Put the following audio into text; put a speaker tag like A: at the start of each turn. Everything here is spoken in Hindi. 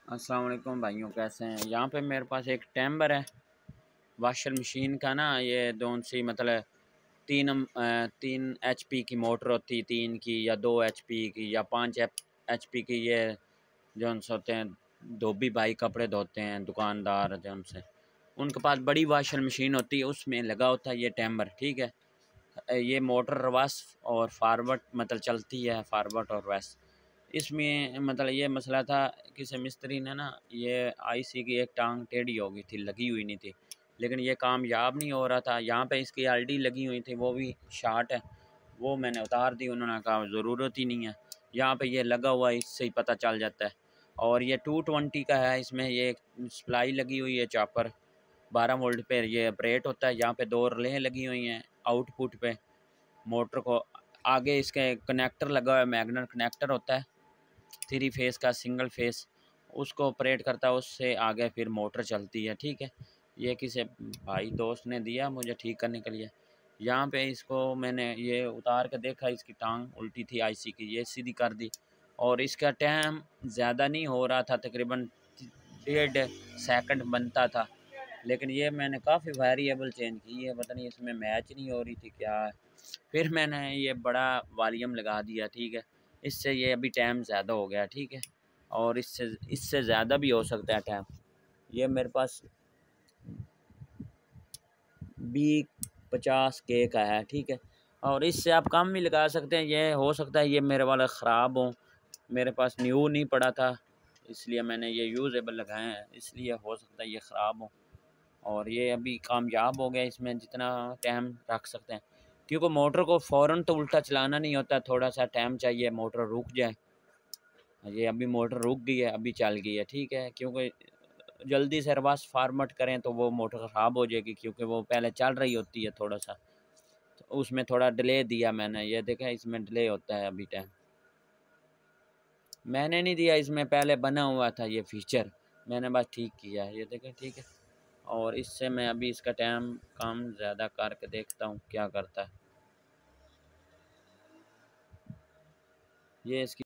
A: अस्सलाम वालेकुम भाइयों, कैसे हैं। यहाँ पे मेरे पास एक टेम्बर है वाशर मशीन का ना। ये दोन सी मतलब तीन एचपी की मोटर होती है, 3 की या 2 एचपी की या 5 एचपी की। ये जो होते हैं धोबी भाई, कपड़े धोते हैं दुकानदार, जो उनसे उनके पास बड़ी वाशर मशीन होती है, उसमें लगा होता है ये टेम्बर। ठीक है, ये मोटर रिवर्स और फारवर्ड मतलब चलती है, फारवर्ड और रिवर्स। इसमें मतलब ये मसला था, किसी मिस्त्री ने ना ये आईसी की एक टांग टेढ़ी हो गई थी, लगी हुई नहीं थी, लेकिन ये कामयाब नहीं हो रहा था। यहाँ पे इसकी आरडी लगी हुई थी, वो भी शार्ट है, वो मैंने उतार दी। उन्होंने कहा ज़रूरत ही नहीं है, यहाँ पे ये लगा हुआ है, इससे ही पता चल जाता है। और ये 220 का है, इसमें ये सप्लाई लगी हुई है चॉपर 12 वोल्ट पे ये ऑपरेट होता है। यहाँ पे 2 रिले लगी हुई हैं आउटपुट पे मोटर को। आगे इसके कनेक्टर लगा हुआ है, मैग्नेट कनेक्टर होता है 3 फेस का, सिंगल फेस, उसको ऑपरेट करता है, उससे आगे फिर मोटर चलती है। ठीक है, ये किसी भाई दोस्त ने दिया मुझे ठीक करने के लिए। यहाँ पे इसको मैंने ये उतार के देखा, इसकी टांग उल्टी थी आईसी की, ये सीधी कर दी। और इसका टाइम ज़्यादा नहीं हो रहा था, तकरीबन 1.5 सेकंड बनता था, लेकिन ये मैंने काफ़ी वेरिएबल चेंज की है, पता नहीं इसमें मैच नहीं हो रही थी क्या है। फिर मैंने ये बड़ा वॉल्यूम लगा दिया। ठीक है, इससे ये अभी टाइम ज़्यादा हो गया। ठीक है, और इससे इससे ज़्यादा भी हो सकता है टाइम। ये मेरे पास B50K का है। ठीक है, और इससे आप कम भी लगा सकते हैं। ये हो सकता है ये मेरे वाला ख़राब हो, मेरे पास न्यू नहीं पड़ा था, इसलिए मैंने ये यूज़ेबल लगाए हैं, इसलिए हो सकता है ये ख़राब हो। और ये अभी कामयाब हो गया, इसमें जितना टाइम रख सकते हैं, क्योंकि मोटर को फ़ौरन तो उल्टा चलाना नहीं होता, थोड़ा सा टाइम चाहिए, मोटर रुक जाए। ये अभी मोटर रुक गई है, अभी चल गई है। ठीक है, क्योंकि जल्दी से रिवर्स फार्मेट करें तो वो मोटर ख़राब हो जाएगी, क्योंकि वो पहले चल रही होती है थोड़ा सा, तो उसमें थोड़ा डिले दिया मैंने। ये देखें, इसमें डिले होता है अभी टाइम, मैंने नहीं दिया, इसमें पहले बना हुआ था ये फीचर, मैंने बस ठीक किया है। ये देखें, ठीक है। और इससे मैं अभी इसका टाइम कम ज़्यादा करके देखता हूँ क्या करता है ये इसकी